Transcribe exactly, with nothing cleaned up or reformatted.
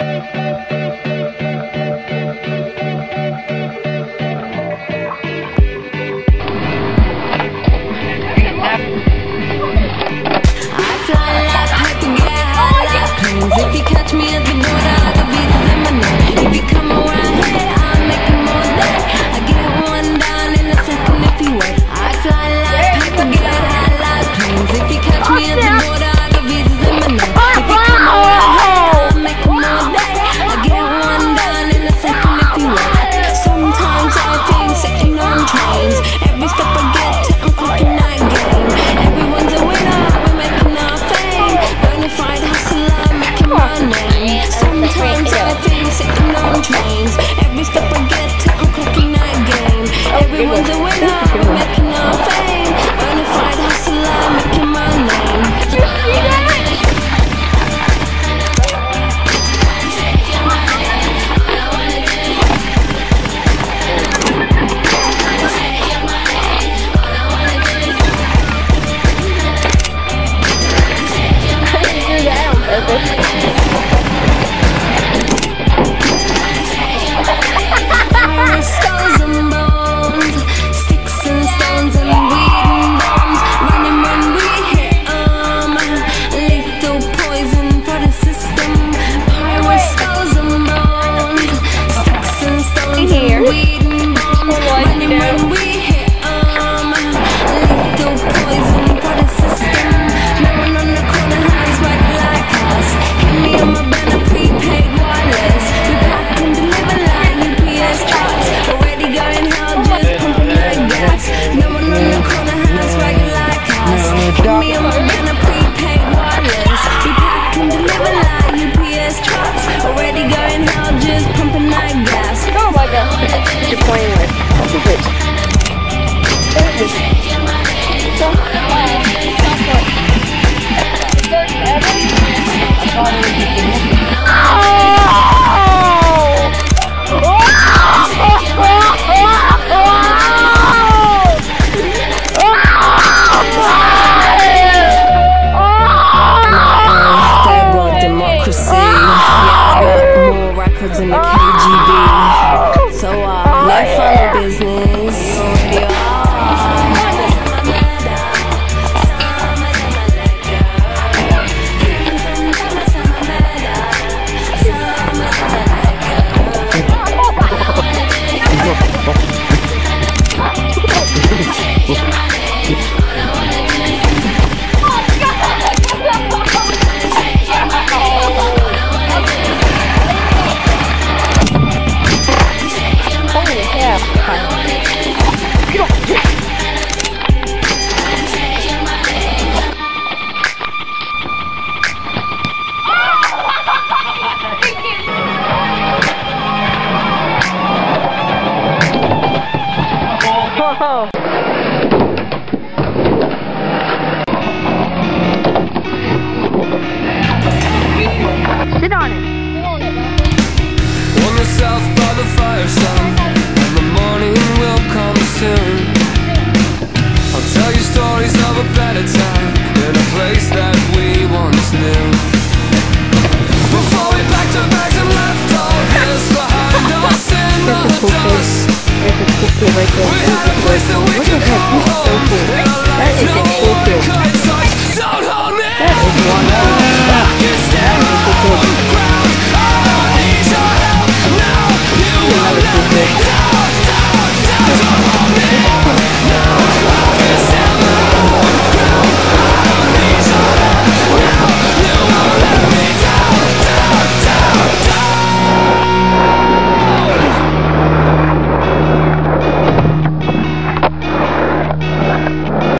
If you catch me at the border, I got visas in my name. If you come around here, I'll make them all day. I get one down in a second if you wait. I fly like paper, get high like planes. If you catch me at the border, I got visas in my name. If you come around here, I'll make them all day. I get one down in a second if you wait. Sometimes I think sitting on trains. Every step I get to, I'm clocking that game. Everyone's a winner, we're making our fame. Bonafide hustler. Sometimes I think sitting on trains. Every step I get to, I'm clocking that game. Everyone's a winner, we're making our fame. Bonafide hustler, making my name. You're playing with. Okay, democracy. Yeah, I got more records in the K G B. So, uh, no fun business. Holy crap.